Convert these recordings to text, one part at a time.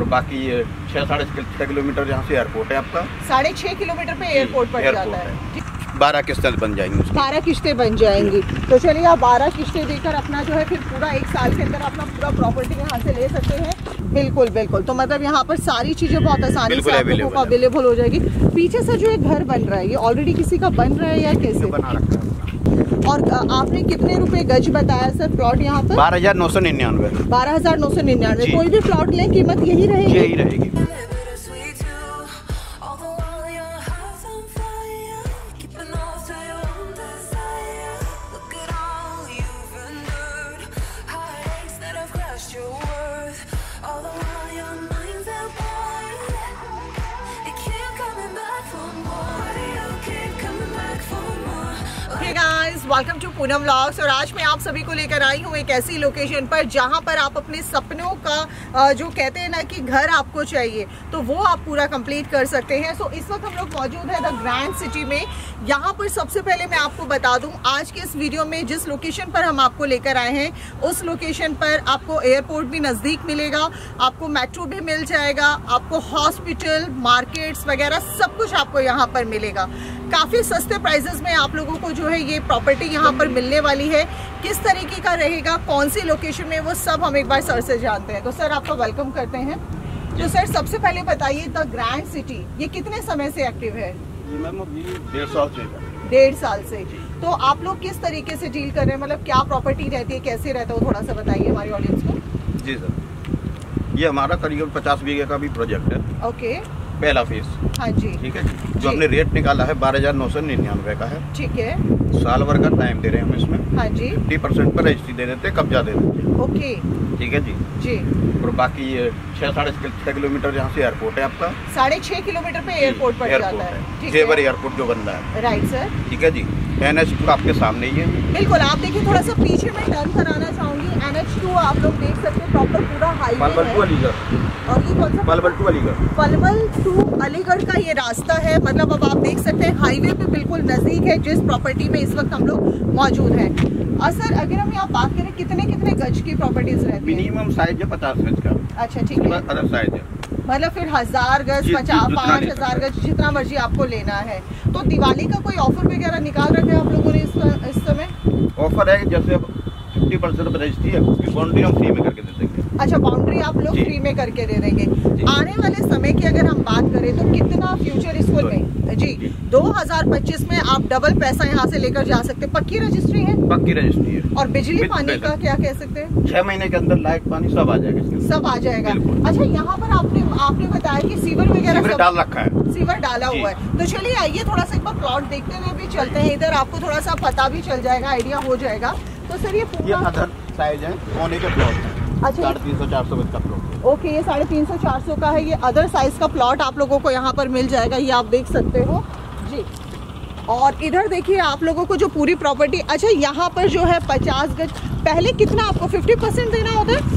बाकी ये 6-6.5 किलोमीटर यहाँ से एयरपोर्ट है आपका। 6.5 किलोमीटर पे एयरपोर्ट पड़ जाता है। 12 किस्तें बन जाएंगी, 12 किस्तें बन जाएंगी। तो चलिए आप 12 किस्तें देकर अपना जो है फिर पूरा 1 साल के अंदर अपना पूरा प्रॉपर्टी यहाँ से ले सकते हैं। बिल्कुल बिल्कुल। तो मतलब यहाँ पर सारी चीजें बहुत आसानी से आप लोगों को अवेलेबल हो जाएगी। पीछे से जो एक घर बन रहा है, ये ऑलरेडी किसी का बन रहा है या कैसे बना रखा है? और आपने कितने रुपए गज बताया सर प्लॉट यहाँ पर? 12,999। 12,999। कोई भी प्लॉट लें कीमत यही रहेगी? यही रहेगी। Welcome to Poonam vlogs. और आज मैं आप सभी को लेकर आई हूँ एक ऐसी लोकेशन पर जहाँ पर आप अपने सपनों का जो कहते हैं ना कि घर आपको चाहिए तो वो आप पूरा कंप्लीट कर सकते हैं। सो इस वक्त हम लोग मौजूद है द ग्रैंड सिटी में। यहाँ पर सबसे पहले मैं आपको बता दूँ आज के इस वीडियो में जिस लोकेशन पर हम आपको लेकर आए हैं उस लोकेशन पर आपको एयरपोर्ट भी नज़दीक मिलेगा, आपको मेट्रो भी मिल जाएगा, आपको हॉस्पिटल, मार्केट्स वगैरह सब कुछ आपको यहाँ पर मिलेगा। काफ़ी सस्ते प्राइजेस में आप लोगों को जो है ये प्रॉपर्टी यहाँ पर मिलने वाली है। किस तरीके का रहेगा, कौन सी लोकेशन में, वो सब हम एक बार सर से जानते हैं। तो सर आपका वेलकम करते हैं। तो सर सबसे पहले बताइए द ग्रैंड सिटी ये कितने समय से एक्टिव है? मैम अभी 1.5 साल से। 1.5 साल से। तो आप लोग किस तरीके से डील कर रहे हैं, मतलब क्या प्रॉपर्टी रहती है, कैसे रहता है, वो थोड़ा सा बताइए हमारी ऑडियंस को। जी सर, ये हमारा करीब 50 बीघे का भी प्रोजेक्ट है। ओके। पहला फेज। हाँ जी। ठीक है जी। जो हमने रेट निकाला है 12,999 का है। ठीक है। साल भर का टाइम दे रहे हैं हम इसमें। हाँ जी। 50% पर रजिस्ट्री दे देते, कब्जा दे देते। ओके। ठीक है जी। जी। और बाकी ये 6-6.5 किलोमीटर यहाँ से एयरपोर्ट है आपका। 6.5 किलोमीटर पे एयरपोर्ट पड़ जाता है। जेवर एयरपोर्ट जो बन रहा है। Right sir. ठीक है जी। NH2 आपके सामने ही है। बिल्कुल। आप देखिए थोड़ा सा पीछे में टर्न कराना चाहूंगी। NH2 आप लोग देख सकते हैं प्रॉपर पूरा हाईवे है। पलवल टू अलीगढ़। और ये कौन सा? पलवल टू अलीगढ़। पलवल टू अलीगढ़ का ये रास्ता है। मतलब अब आप देख सकते हैं हाईवे पे बिल्कुल नजदीक है जिस प्रॉपर्टी में इस वक्त हम लोग मौजूद हैं। और सर अगर हम यहाँ बात करें कितने कितने गज की प्रॉपर्टीज रहती है? मिनिमम साइज है 50 गज का। अच्छा ठीक है। अदर साइज है मतलब फिर 1000 गज, 5,000 गज जितना मर्जी आपको लेना है। तो दिवाली का कोई ऑफर वगैरह निकाल रखे हैं आप लोगों ने इस समय? ऑफर है जैसे 50% रजिस्ट्री है, उसकी बाउंड्री हम फ्री में करके दे देंगे। अच्छा, बाउंड्री आप लोग फ्री में करके दे देंगे। आने वाले समय की अगर हम बात करें तो कितना फ्यूचर इसको में जी 2025 में आप डबल पैसा यहाँ से लेकर जा सकते हैं। पक्की रजिस्ट्री है? पक्की रजिस्ट्री है। और बिजली पानी का क्या कह सकते हैं? 6 महीने के अंदर लाइट पानी सब आ जाएगा। सब आ जाएगा। अच्छा, यहाँ पर आपने बताया कि सीवर वगैरह सब डाल रखा है। सीवर डाला हुआ है। तो चलिए आइए थोड़ा सा एक बार प्लॉट देखते हुए भी चलते हैं। इधर आपको थोड़ा सा पता भी चल जाएगा, आइडिया हो जाएगा। तो सर ये पूरा अदर साइज है, कोने के प्लॉट है। अच्छा, 350-400 गज का प्लॉट। ओके, ये 350-400 का है। ये अदर साइज का प्लॉट आप लोगों को यहाँ पर मिल जाएगा, ये आप देख सकते हो जी। और इधर देखिए आप लोगों को जो पूरी प्रॉपर्टी, अच्छा यहाँ पर जो है 50 गज, पहले कितना आपको 50% देना होता है?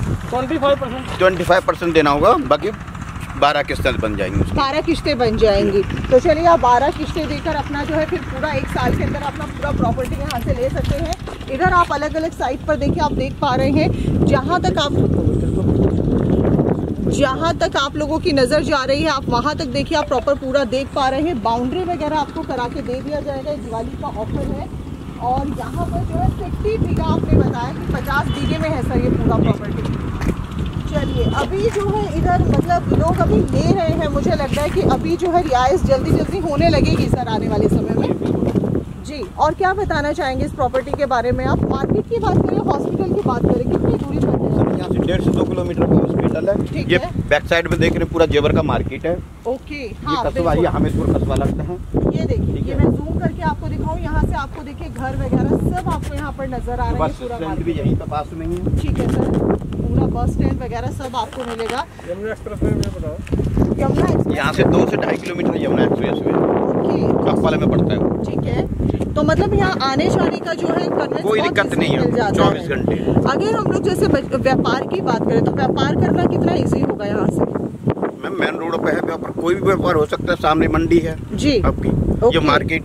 25% देना होगा, बाकी 12 किस्तें बन जाएंगी। 12 किस्तें बन जाएंगी। तो चलिए आप 12 किस्तें देकर अपना जो है फिर पूरा 1 साल के अंदर अपना पूरा प्रॉपर्टी यहाँ से ले सकते हैं। इधर आप अलग अलग साइट पर देखिए, आप देख पा रहे हैं जहाँ तक आप लोगों की नज़र जा रही है आप वहाँ तक देखिए, आप प्रॉपर पूरा देख पा रहे हैं। बाउंड्री वगैरह आपको करा के दे दिया जाएगा, दिवाली का ऑफर है। और यहाँ पर जो है 50 बीघा आपने बताया कि 50 बीघे में है सर ये पूरा प्रॉपर्टी। चलिए अभी जो है इधर मतलब लोग अभी ले रहे हैं, मुझे लगता है कि अभी जो है रियायत जल्दी जल्दी होने लगेगी सर आने वाले समय में जी। और क्या बताना चाहेंगे इस प्रॉपर्टी के बारे में? आप मार्केट की बात करें, हॉस्पिटल की बात करें, कितनी दूरी पर है? यहाँ से 1.5 से 2 किलोमीटर का हॉस्पिटल है। ये बैक साइड में देख रहे पूरा जेवर का मार्केट है। ओके। हाँ, ये कस्बा, ये हमीरपुर कस्बा लगता है। ये देखिए, ये मैं जूम करके आपको दिखाऊं, यहाँ से आपको देखिए घर वगैरह सब आपको यहाँ पर नजर आ रहा है। पूरा भी यही तो पास में ही है। ठीक है सर, पूरा बस स्टैंड वगैरह सब आपको मिलेगा। यमुना एक्सप्रेस वे में बताओ। यमुना एक्सप्रेस यहाँ से 2 से 2.5 किलोमीटर यमुना एक्सप्रेस वे कस्बा में पड़ता है। ठीक है। तो मतलब यहाँ आने जाने का जो है कोई दिक्कत नहीं है, 24 घंटे। अगर हम लोग जैसे व्यापार की बात करें तो व्यापार करना कितना इजी होगा यहाँ से? मैम मेन रोड पे है व्यापार, कोई भी व्यापार हो सकता है। सामने मंडी है जी आपकी, ये मार्केट है।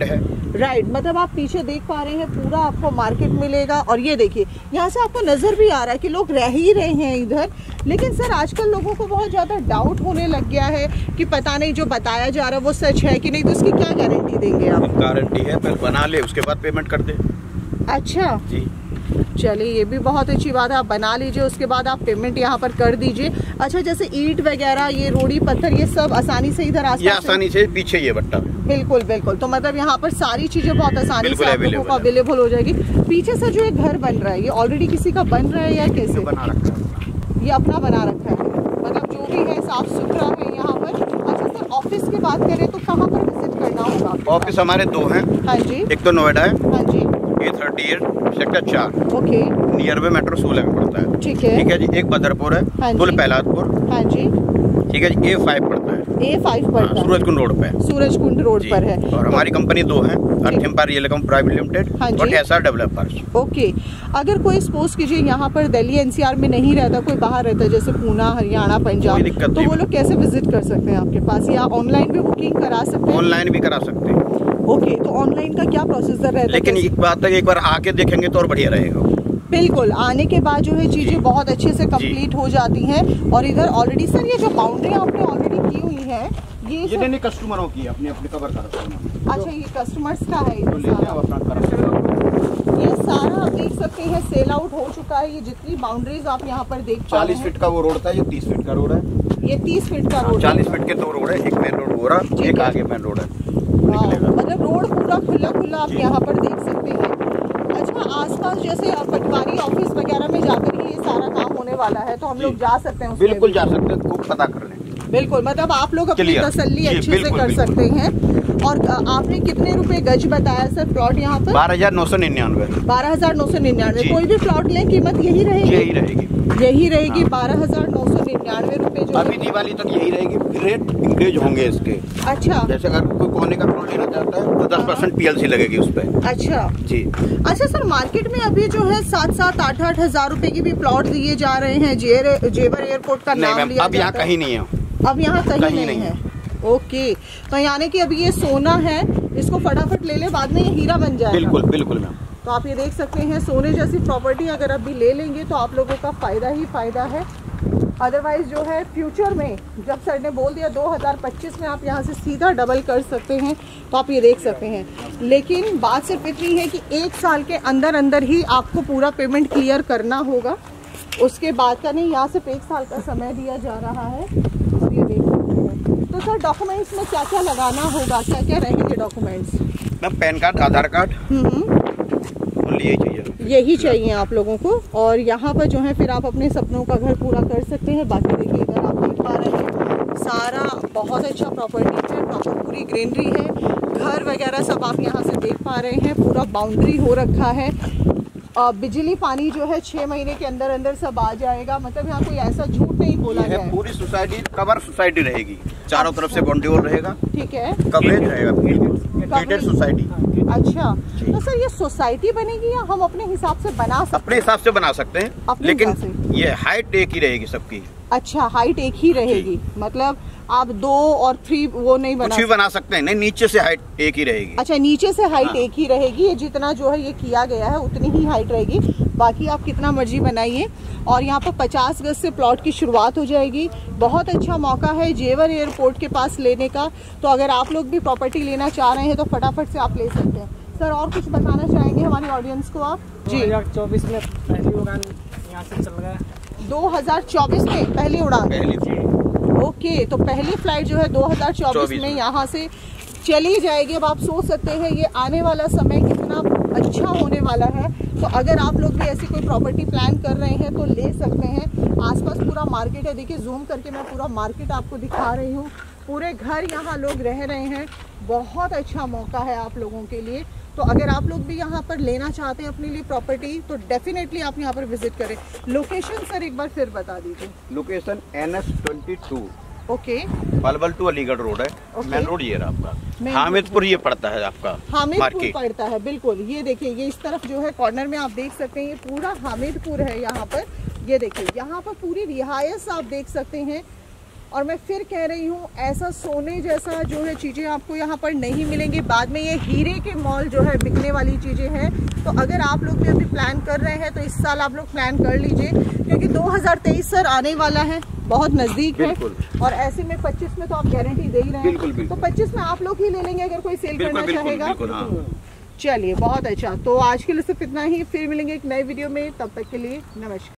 राइट, मतलब आप पीछे देख पा रहे हैं पूरा आपको मार्केट मिलेगा। और ये देखिए यहाँ से आपको नजर भी आ रहा है कि लोग रह ही रहे हैं इधर। लेकिन सर आजकल लोगों को बहुत ज्यादा डाउट होने लग गया है कि पता नहीं जो बताया जा रहा है वो सच है कि नहीं, तो इसकी क्या गारंटी देंगे आप? गारंटी है, पहले बना ले उसके बाद पेमेंट कर दे। अच्छा जी, चलिए ये भी बहुत अच्छी बात है, आप बना लीजिए उसके बाद आप पेमेंट यहाँ पर कर दीजिए। अच्छा, जैसे ईंट वगैरह, ये रोड़ी पत्थर, ये सब आसानी से इधर ये आसानी से पीछे ये बट्टा। बिल्कुल बिल्कुल, तो मतलब यहाँ पर सारी चीजें बहुत आसानी से आप लोगों को अवेलेबल हो जाएगी। पीछे से जो एक घर बन रहा है, ये ऑलरेडी किसी का बन रहा है या कैसे? बना रखा है, ये अपना बना रखा है, मतलब जो भी है साफ सुथरा है यहाँ पर। अच्छा सर, ऑफिस की बात करें तो कहाँ पर विजिट करना होगा? ऑफिस हमारे 2 हैं। हाँ जी, एक तो नोएडा है, हाँ जी, A38 sector 4, okay, near by metro 16 में पड़ता है। ठीक है, ठीक है जी। एक बदरपुर है, हाँ पुल जी, पहलादपुर, हाँ जी, ठीक है जी। A5 पड़ता है, A5 पड़ता है, सूरजकुंड रोड पे, सूरजकुंड रोड पर है। और हमारी कंपनी 2 है, अर्थिम्पा रियलकम प्राइवेट लिमिटेड हाँ जी। और SR डेवलपर्स। ओके, अगर कोई सपोज कीजिए यहाँ पर दिल्ली NCR में नहीं रहता, कोई बाहर रहता है जैसे पूना, हरियाणा, पंजाब, कोई दिक्कत तो नहीं। वो लोग कैसे विजिट कर सकते हैं आपके पास, या ऑनलाइन भी बुकिंग करा सकते हैं? ऑनलाइन भी करा सकते हैं। ओके, तो ऑनलाइन का क्या प्रोसीजर रहता है? लेकिन एक बात है, एक बार आके देखेंगे तो और बढ़िया रहेगा। बिल्कुल, आने के बाद जो है चीजें बहुत अच्छे से कंप्लीट हो जाती हैं। और इधर ऑलरेडी सर ये जो बाउंड्री आपने ऑलरेडी की हुई है, ये नहीं कस्टमरों की अपने अपने कवर कर सकते हैं। अच्छा, ये कस्टमर्स का है तो ये लेते हैं सारा? अपना कर। ये सारा आप देख सकते हैं सेल आउट हो चुका है। ये जितनी बाउंड्रीज आप यहाँ पर देख पा रहे 40 हैं, फीट का वो रोड था, ये 30 फीट का रोड है। ये 30 फीट का रोड 40 फीट के 2 रोड है, एक मेन रोड हो रहा, ठीक एक है। आगे मेन रोड है। मतलब रोड पूरा खुला खुला आप यहाँ पर देख सकते हैं। अच्छा, आसपास जैसे पटवारी ऑफिस वगैरह में जाकर ही ये सारा काम होने वाला है, तो हम लोग जा सकते हैं उसमें? बिल्कुल जा सकते हैं, खूब पता कर लें। बिल्कुल, मतलब आप लोग अपनी Clear। तसल्ली जी, अच्छे से बिल्कुल, कर बिल्कुल। सकते हैं। और आपने कितने रुपए गज बताया सर प्लॉट यहाँ पर? 12,999। 12,999। जी। कोई भी प्लॉट लें कीमत यही रहेगी? यही रहेगी, यही रहेगी, हाँ। 12,999 रुपए जो अभी है। दिवाली तक यही रहेगी। रेट इंक्रीज होंगे इसके। अच्छा जैसे अगर कोई कोने का प्लॉट लेना चाहता है तो 10% PLC लगेगी उस पर। अच्छा जी। अच्छा सर, मार्केट में अभी जो है 7-7, 8-8 हजार रुपए की भी प्लॉट दिए जा रहे हैं। जेवर एयरपोर्ट का नहीं नाम मैम, लिया अब यहाँ जाता है। कहीं नहीं है। अब यहाँ कहीं कहीं नहीं नहीं है। ओके, तो यानी कि अभी ये सोना है, इसको फटाफट ले ले, बाद में ये हीरा बन जाएगा। बिल्कुल बिल्कुल मैम। तो आप ये देख सकते हैं, सोने जैसी प्रॉपर्टी अगर अभी ले लेंगे तो आप लोगों का फायदा ही फायदा है। अदरवाइज जो है फ्यूचर में, जब सर ने बोल दिया 2025 में आप यहाँ से सीधा डबल कर सकते हैं, तो आप ये देख सकते हैं। लेकिन बात सिर्फ इतनी है कि 1 साल के अंदर अंदर ही आपको पूरा पेमेंट क्लियर करना होगा। उसके बाद का नहीं, यहाँ सिर्फ 1 साल का समय दिया जा रहा है। और ये देख सकते हैं। तो सर डॉक्यूमेंट्स में क्या क्या लगाना होगा, क्या क्या रहेंगे documents? Ma'am PAN card, Aadhaar card, यही चाहिए। यही चाहिए आप लोगों को। और यहाँ पर जो है फिर आप अपने सपनों का घर पूरा कर सकते हैं। बाकी देखिए इधर आप देख पा रहे हैं, सारा बहुत अच्छा प्रॉपर्टी है, प्रॉपर पूरी ग्रीनरी है, घर वगैरह सब आप यहाँ से देख पा रहे हैं। पूरा बाउंड्री हो रखा है। बिजली पानी जो है 6 महीने के अंदर अंदर सब आ जाएगा। मतलब यहाँ कोई ऐसा झूठ नहीं बोला गया है। पूरी सोसाइटी कवर सोसाइटी रहेगी, चारों तरफ से बाउंड्री वॉल रहेगा, ठीक है, कवरेज रहेगा, गेटेड सोसाइटी। अच्छा, तो सर ये सोसाइटी बनेगी या हम अपने हिसाब से बना सकते हैं? अपने हिसाब से बना सकते हैं, अपने लेकिन हिसाब ये हाइट एक ही रहेगी सबकी। अच्छा, हाइट एक ही रहेगी, मतलब आप 2 और 3 वो नहीं कुछ भी बना सकते हैं। नहीं, नीचे से हाइट एक ही रहेगी। अच्छा, नीचे से हाइट हाँ। एक ही रहेगी। ये जितना जो है ये किया गया है उतनी ही हाइट रहेगी, बाकी आप कितना मर्जी बनाइए। और यहाँ पर 50 गज से प्लॉट की शुरुआत हो जाएगी। बहुत अच्छा मौका है जेवर एयरपोर्ट के पास लेने का। तो अगर आप लोग भी प्रॉपर्टी लेना चाह रहे हैं तो फटाफट से आप ले सकते हैं। सर और कुछ बताना चाहेंगे हमारी ऑडियंस को आप? जी, 2024 में पहली उड़ान यहाँ से चल गया। 2024 में पहली उड़ान? ओके, तो पहली फ्लाइट जो है 2024 में यहाँ से चली जाएगी। अब आप सोच सकते हैं ये आने वाला समय कितना अच्छा होने वाला है। तो अगर आप लोग भी ऐसी कोई प्रॉपर्टी प्लान कर रहे हैं तो ले सकते हैं। आसपास पूरा मार्केट है, देखिए जूम करके मैं पूरा मार्केट आपको दिखा रही हूँ। पूरे घर यहाँ लोग रह रहे हैं। बहुत अच्छा मौका है आप लोगों के लिए। तो अगर आप लोग भी यहाँ पर लेना चाहते हैं अपने लिए प्रॉपर्टी तो डेफिनेटली आप यहाँ पर विजिट करें। लोकेशन सर एक बार फिर बता दीजिए। Location NS22, okay, Palwal to Aligarh road है। ओके। मेन रोड ये रहा आपका, मेन हामिदपुर ये पड़ता है आपका, हामिदपुर मार्केट पड़ता है। बिल्कुल, ये देखिए ये इस तरफ जो है कॉर्नर में आप देख सकते हैं, ये पूरा हामिदपुर है यहाँ पर। ये देखिए यहाँ पर पूरी रिहायश आप देख सकते हैं। और मैं फिर कह रही हूँ, ऐसा सोने जैसा जो है चीज़ें आपको यहाँ पर नहीं मिलेंगी। बाद में ये हीरे के मॉल जो है बिकने वाली चीज़ें हैं। तो अगर आप लोग भी अभी प्लान कर रहे हैं तो इस साल आप लोग प्लान कर लीजिए, क्योंकि 2023 सर आने वाला है, बहुत नज़दीक है। और ऐसे में 25 में तो आप गारंटी दे ही रहे हैं, तो 25 में आप लोग ही ले लेंगे अगर कोई सेल करना चाहेगा। चलिए बहुत अच्छा, तो आज के लिए सिर्फ इतना ही, फिर मिलेंगे एक नए वीडियो में, तब तक के लिए नमस्कार।